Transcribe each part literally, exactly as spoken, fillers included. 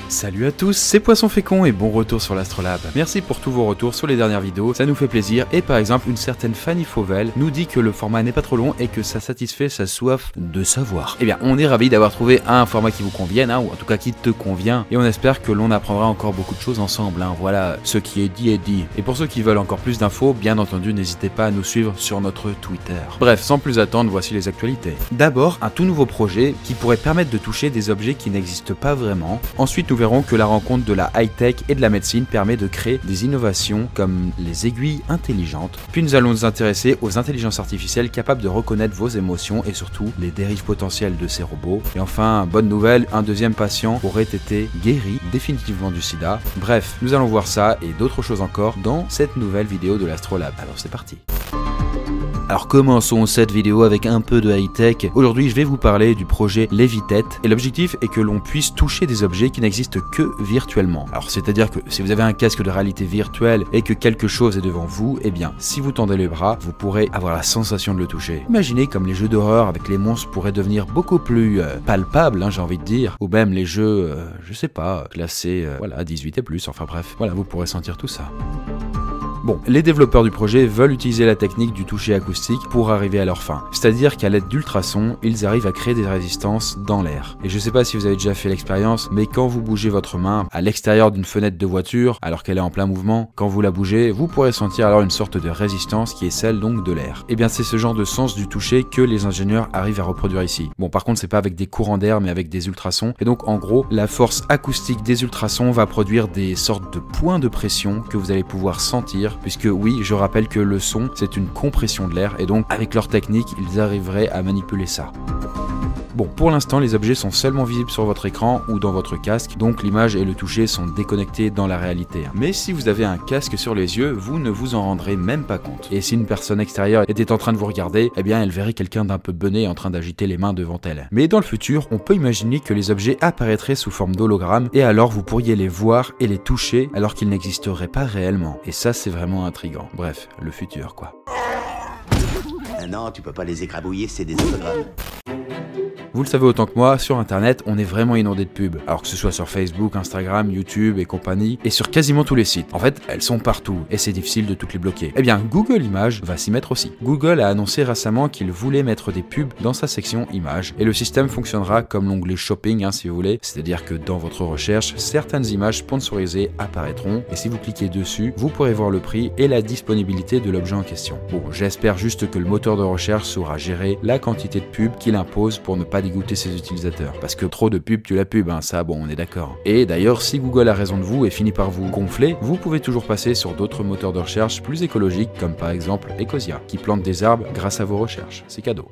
Salut à tous, c'est Poisson Fécond et bon retour sur l'Astrolabe. Merci pour tous vos retours sur les dernières vidéos, ça nous fait plaisir. Et par exemple, une certaine Fanny Fauvel nous dit que le format n'est pas trop long et que ça satisfait sa soif de savoir. Eh bien, on est ravis d'avoir trouvé un format qui vous convienne, hein, ou en tout cas qui te convient. Et on espère que l'on apprendra encore beaucoup de choses ensemble. Hein. Voilà, ce qui est dit est dit. Et pour ceux qui veulent encore plus d'infos, bien entendu, n'hésitez pas à nous suivre sur notre Twitter. Bref, sans plus attendre, voici les actualités. D'abord, un tout nouveau projet qui pourrait permettre de toucher des objets qui n'existent pas vraiment. Ensuite, nous verrons que la rencontre de la high-tech et de la médecine permet de créer des innovations comme les aiguilles intelligentes. Puis nous allons nous intéresser aux intelligences artificielles capables de reconnaître vos émotions et surtout les dérives potentielles de ces robots. Et enfin, bonne nouvelle, un deuxième patient aurait été guéri définitivement du sida. Bref, nous allons voir ça et d'autres choses encore dans cette nouvelle vidéo de l'Astrolabe. Alors c'est parti. Alors commençons cette vidéo avec un peu de high-tech. Aujourd'hui je vais vous parler du projet Levitet et l'objectif est que l'on puisse toucher des objets qui n'existent que virtuellement. Alors c'est à dire que si vous avez un casque de réalité virtuelle et que quelque chose est devant vous, eh bien si vous tendez les bras, vous pourrez avoir la sensation de le toucher. Imaginez comme les jeux d'horreur avec les monstres pourraient devenir beaucoup plus euh, palpables, hein, j'ai envie de dire, ou même les jeux, euh, je sais pas, classés euh, voilà, dix-huit et plus, enfin bref, voilà, vous pourrez sentir tout ça. Bon, les développeurs du projet veulent utiliser la technique du toucher acoustique pour arriver à leur fin. C'est-à-dire qu'à l'aide d'ultrasons, ils arrivent à créer des résistances dans l'air. Et je sais pas si vous avez déjà fait l'expérience, mais quand vous bougez votre main à l'extérieur d'une fenêtre de voiture, alors qu'elle est en plein mouvement, quand vous la bougez, vous pourrez sentir alors une sorte de résistance qui est celle donc de l'air. Et bien c'est ce genre de sens du toucher que les ingénieurs arrivent à reproduire ici. Bon, par contre c'est pas avec des courants d'air mais avec des ultrasons. Et donc en gros, la force acoustique des ultrasons va produire des sortes de points de pression que vous allez pouvoir sentir. Puisque oui, je rappelle que le son, c'est une compression de l'air, et donc avec leur technique, ils arriveraient à manipuler ça. Bon, pour l'instant, les objets sont seulement visibles sur votre écran ou dans votre casque, donc l'image et le toucher sont déconnectés dans la réalité. Mais si vous avez un casque sur les yeux, vous ne vous en rendrez même pas compte. Et si une personne extérieure était en train de vous regarder, eh bien elle verrait quelqu'un d'un peu bené en train d'agiter les mains devant elle. Mais dans le futur, on peut imaginer que les objets apparaîtraient sous forme d'hologramme, et alors vous pourriez les voir et les toucher alors qu'ils n'existeraient pas réellement. Et ça, c'est vraiment intriguant. Bref, le futur quoi. Ah non, tu peux pas les écrabouiller, c'est des hologrammes. Vous le savez autant que moi, sur internet, on est vraiment inondé de pubs. Alors que ce soit sur Facebook, Instagram, YouTube et compagnie, et sur quasiment tous les sites. En fait, elles sont partout, et c'est difficile de toutes les bloquer. Eh bien, Google Images va s'y mettre aussi. Google a annoncé récemment qu'il voulait mettre des pubs dans sa section Images, et le système fonctionnera comme l'onglet Shopping, hein, si vous voulez. C'est-à-dire que dans votre recherche, certaines images sponsorisées apparaîtront, et si vous cliquez dessus, vous pourrez voir le prix et la disponibilité de l'objet en question. Bon, j'espère juste que le moteur de recherche saura gérer la quantité de pubs qu'il impose pour ne pas dégoûter ses utilisateurs. Parce que trop de pubs tue la pub, hein, ça bon on est d'accord. Et d'ailleurs si Google a raison de vous et finit par vous gonfler, vous pouvez toujours passer sur d'autres moteurs de recherche plus écologiques comme par exemple Ecosia, qui plante des arbres grâce à vos recherches. C'est cadeau.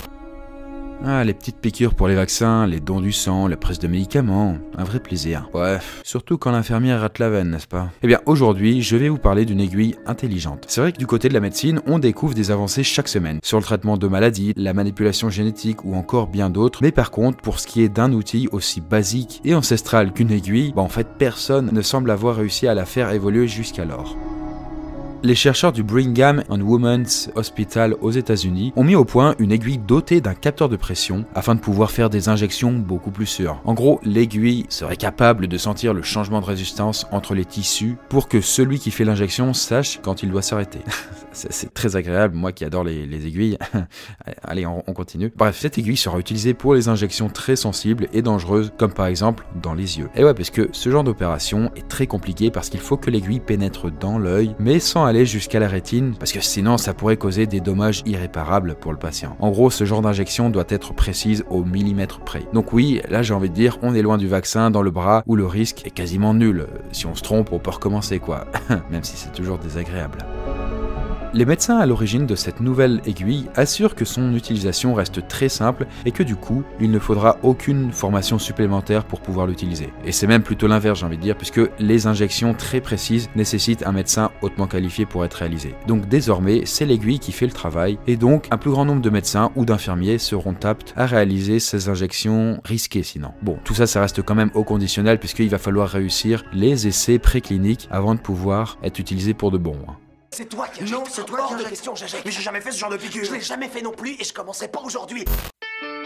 Ah, les petites piqûres pour les vaccins, les dons du sang, la prise de médicaments, un vrai plaisir. Bref, surtout quand l'infirmière rate la veine, n'est-ce pas? Eh bien, aujourd'hui, je vais vous parler d'une aiguille intelligente. C'est vrai que du côté de la médecine, on découvre des avancées chaque semaine, sur le traitement de maladies, la manipulation génétique ou encore bien d'autres, mais par contre, pour ce qui est d'un outil aussi basique et ancestral qu'une aiguille, bah en fait, personne ne semble avoir réussi à la faire évoluer jusqu'alors. Les chercheurs du Brigham and Women's Hospital aux États-Unis ont mis au point une aiguille dotée d'un capteur de pression afin de pouvoir faire des injections beaucoup plus sûres. En gros, l'aiguille serait capable de sentir le changement de résistance entre les tissus pour que celui qui fait l'injection sache quand il doit s'arrêter. C'est très agréable, moi qui adore les, les aiguilles. Allez, on, on continue. Bref, cette aiguille sera utilisée pour les injections très sensibles et dangereuses, comme par exemple dans les yeux. Et ouais, parce que ce genre d'opération est très compliqué parce qu'il faut que l'aiguille pénètre dans l'œil, mais sans aller jusqu'à la rétine, parce que sinon ça pourrait causer des dommages irréparables pour le patient. En gros, ce genre d'injection doit être précise au millimètre près. Donc oui, là j'ai envie de dire, on est loin du vaccin dans le bras où le risque est quasiment nul. Si on se trompe, on peut recommencer quoi, même si c'est toujours désagréable. Les médecins à l'origine de cette nouvelle aiguille assurent que son utilisation reste très simple et que du coup, il ne faudra aucune formation supplémentaire pour pouvoir l'utiliser. Et c'est même plutôt l'inverse, j'ai envie de dire, puisque les injections très précises nécessitent un médecin hautement qualifié pour être réalisé. Donc désormais, c'est l'aiguille qui fait le travail, et donc un plus grand nombre de médecins ou d'infirmiers seront aptes à réaliser ces injections risquées sinon. Bon, tout ça, ça reste quand même au conditionnel, puisqu'il va falloir réussir les essais précliniques avant de pouvoir être utilisé pour de bon. C'est toi qui as Non, c'est toi qui as question, Jajac. Mais j'ai jamais fait ce genre de piqûre. Je l'ai jamais fait non plus et je commençais pas aujourd'hui.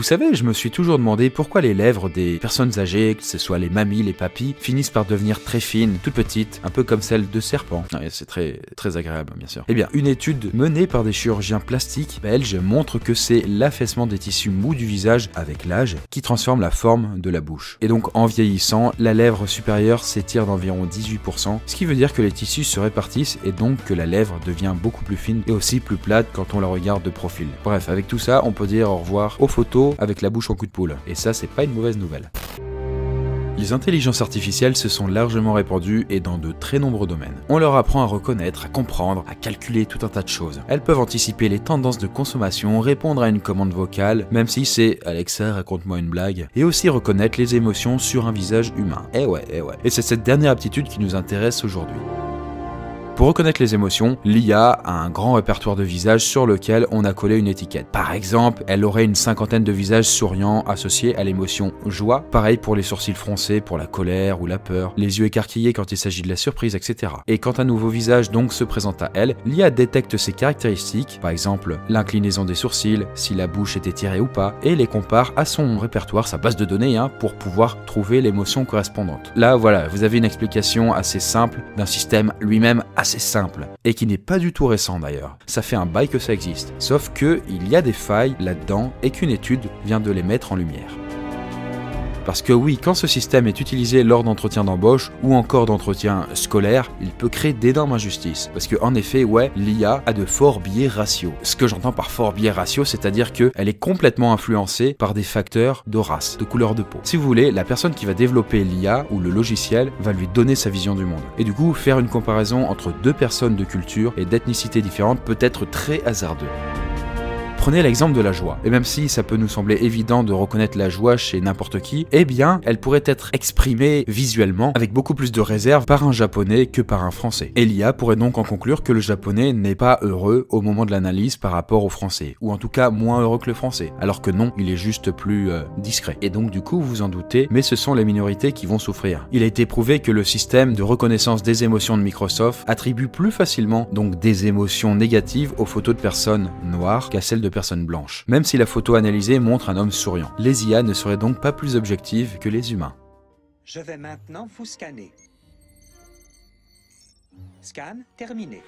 vous savez, je me suis toujours demandé pourquoi les lèvres des personnes âgées, que ce soit les mamies, les papis, finissent par devenir très fines, toutes petites, un peu comme celles de serpents. Ouais, c'est très, très agréable, bien sûr. Eh bien, une étude menée par des chirurgiens plastiques belges montre que c'est l'affaissement des tissus mous du visage avec l'âge qui transforme la forme de la bouche. Et donc, en vieillissant, la lèvre supérieure s'étire d'environ dix-huit pour cent, ce qui veut dire que les tissus se répartissent et donc que la lèvre devient beaucoup plus fine et aussi plus plate quand on la regarde de profil. Bref, avec tout ça, on peut dire au revoir aux photos avec la bouche en cul de poule. Et ça, c'est pas une mauvaise nouvelle. Les intelligences artificielles se sont largement répandues et dans de très nombreux domaines. On leur apprend à reconnaître, à comprendre, à calculer tout un tas de choses. Elles peuvent anticiper les tendances de consommation, répondre à une commande vocale, même si c'est « Alexa, raconte-moi une blague », et aussi reconnaître les émotions sur un visage humain. Eh ouais, eh ouais. Et c'est cette dernière aptitude qui nous intéresse aujourd'hui. Pour reconnaître les émotions, l'I A a un grand répertoire de visages sur lequel on a collé une étiquette. Par exemple, elle aurait une cinquantaine de visages souriants associés à l'émotion joie. Pareil pour les sourcils froncés pour la colère ou la peur, les yeux écarquillés quand il s'agit de la surprise, et cetera. Et quand un nouveau visage donc se présente à elle, l'I A détecte ses caractéristiques, par exemple l'inclinaison des sourcils, si la bouche est étirée ou pas, et les compare à son répertoire, sa base de données, hein, pour pouvoir trouver l'émotion correspondante. Là, voilà, vous avez une explication assez simple d'un système lui-même assez simple, et qui n'est pas du tout récent d'ailleurs. Ça fait un bail que ça existe, sauf que il y a des failles là-dedans et qu'une étude vient de les mettre en lumière. Parce que oui, quand ce système est utilisé lors d'entretiens d'embauche ou encore d'entretiens scolaires, il peut créer d'énormes injustices. Parce que en effet, ouais, l'I A a de forts biais ratios. Ce que j'entends par fort biais ratio, c'est-à-dire qu'elle est complètement influencée par des facteurs de race, de couleur de peau. Si vous voulez, la personne qui va développer l'I A ou le logiciel va lui donner sa vision du monde. Et du coup, faire une comparaison entre deux personnes de culture et d'ethnicité différentes peut être très hasardeux. Prenez l'exemple de la joie. Et même si ça peut nous sembler évident de reconnaître la joie chez n'importe qui, eh bien, elle pourrait être exprimée visuellement avec beaucoup plus de réserve par un japonais que par un français. Et l'I A pourrait donc en conclure que le japonais n'est pas heureux au moment de l'analyse par rapport au français, ou en tout cas moins heureux que le français, alors que non, il est juste plus euh, discret. Et donc du coup, vous vous en doutez, mais ce sont les minorités qui vont souffrir. Il a été prouvé que le système de reconnaissance des émotions de Microsoft attribue plus facilement donc des émotions négatives aux photos de personnes noires qu'à celles de personnes blanches, même si la photo analysée montre un homme souriant. Les I A ne seraient donc pas plus objectives que les humains. Je vais maintenant vous scanner. Scan terminé.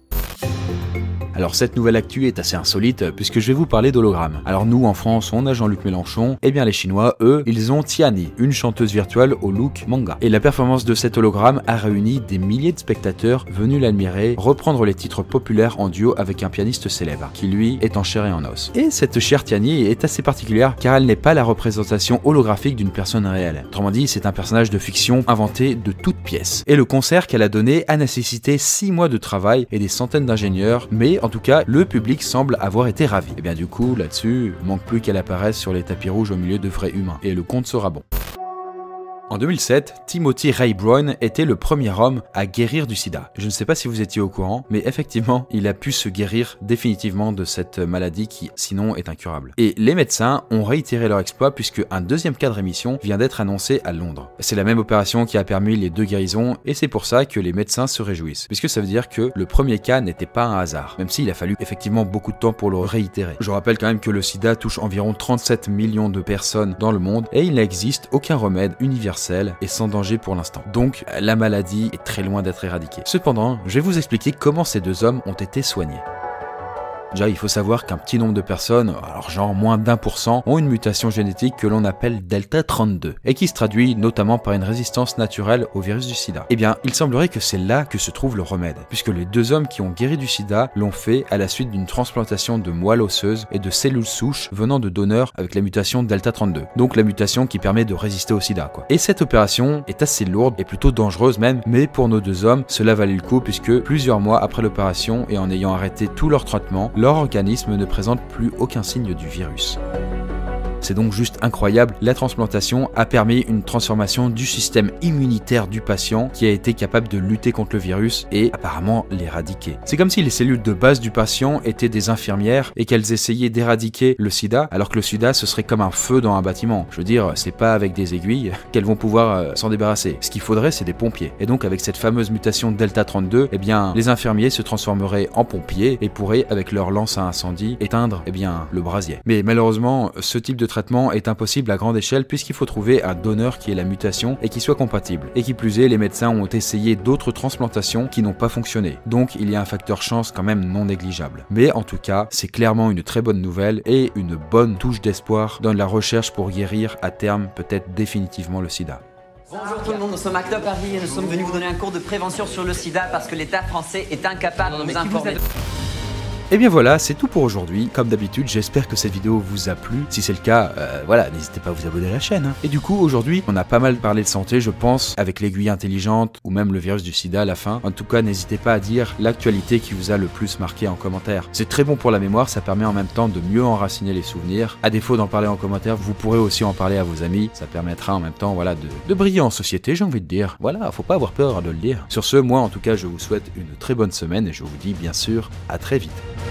Alors cette nouvelle actu est assez insolite puisque je vais vous parler d'hologrammes. Alors nous en France on a Jean-Luc Mélenchon, et bien les Chinois eux ils ont Tiani, une chanteuse virtuelle au look manga. Et la performance de cet hologramme a réuni des milliers de spectateurs venus l'admirer, reprendre les titres populaires en duo avec un pianiste célèbre, qui lui est en chair et en os. Et cette chère Tiani est assez particulière car elle n'est pas la représentation holographique d'une personne réelle. Autrement dit c'est un personnage de fiction inventé de toutes pièces. Et le concert qu'elle a donné a nécessité six mois de travail et des centaines d'ingénieurs, mais en tout cas, le public semble avoir été ravi. Et bien du coup, là-dessus, manque plus qu'elle apparaisse sur les tapis rouges au milieu de vrais humains. Et le compte sera bon. En deux mille sept, Timothy Ray Brown était le premier homme à guérir du sida. Je ne sais pas si vous étiez au courant, mais effectivement, il a pu se guérir définitivement de cette maladie qui, sinon, est incurable. Et les médecins ont réitéré leur exploit puisque un deuxième cas de rémission vient d'être annoncé à Londres. C'est la même opération qui a permis les deux guérisons et c'est pour ça que les médecins se réjouissent, puisque ça veut dire que le premier cas n'était pas un hasard, même s'il a fallu effectivement beaucoup de temps pour le réitérer. Je rappelle quand même que le sida touche environ trente-sept millions de personnes dans le monde et il n'existe aucun remède universel et sans danger pour l'instant. Donc, la maladie est très loin d'être éradiquée. Cependant, je vais vous expliquer comment ces deux hommes ont été soignés. Déjà, il faut savoir qu'un petit nombre de personnes, alors genre moins d'un pour cent, ont une mutation génétique que l'on appelle delta trente-deux, et qui se traduit notamment par une résistance naturelle au virus du sida. Eh bien, il semblerait que c'est là que se trouve le remède, puisque les deux hommes qui ont guéri du sida l'ont fait à la suite d'une transplantation de moelle osseuse et de cellules souches venant de donneurs avec la mutation delta trente-deux, donc la mutation qui permet de résister au sida, quoi. Et cette opération est assez lourde et plutôt dangereuse même, mais pour nos deux hommes, cela valait le coup puisque plusieurs mois après l'opération et en ayant arrêté tout leur traitement, leur organisme ne présente plus aucun signe du virus. C'est donc juste incroyable, la transplantation a permis une transformation du système immunitaire du patient qui a été capable de lutter contre le virus et apparemment l'éradiquer. C'est comme si les cellules de base du patient étaient des infirmières et qu'elles essayaient d'éradiquer le sida, alors que le sida ce serait comme un feu dans un bâtiment. Je veux dire, c'est pas avec des aiguilles qu'elles vont pouvoir euh, s'en débarrasser. Ce qu'il faudrait c'est des pompiers. Et donc avec cette fameuse mutation delta trente-deux, eh bien les infirmiers se transformeraient en pompiers et pourraient avec leur lance à incendie éteindre eh bien le brasier. Mais malheureusement, ce type de traitement est impossible à grande échelle puisqu'il faut trouver un donneur qui ait la mutation et qui soit compatible. Et qui plus est, les médecins ont essayé d'autres transplantations qui n'ont pas fonctionné. Donc il y a un facteur chance quand même non négligeable. Mais en tout cas, c'est clairement une très bonne nouvelle et une bonne touche d'espoir dans la recherche pour guérir à terme peut-être définitivement le sida. Bonjour tout le monde, nous sommes Acta Paris et nous sommes venus vous donner un cours de prévention sur le sida parce que l'État français est incapable de nous informer. Et bien voilà, c'est tout pour aujourd'hui. Comme d'habitude, j'espère que cette vidéo vous a plu. Si c'est le cas, euh, voilà, n'hésitez pas à vous abonner à la chaîne. Hein. Et du coup, aujourd'hui, on a pas mal parlé de santé, je pense, avec l'aiguille intelligente ou même le virus du sida à la fin. En tout cas, n'hésitez pas à dire l'actualité qui vous a le plus marqué en commentaire. C'est très bon pour la mémoire, ça permet en même temps de mieux enraciner les souvenirs. À défaut d'en parler en commentaire, vous pourrez aussi en parler à vos amis. Ça permettra en même temps, voilà, de, de briller en société, j'ai envie de dire. Voilà, faut pas avoir peur de le dire. Sur ce, moi, en tout cas, je vous souhaite une très bonne semaine et je vous dis bien sûr à très vite.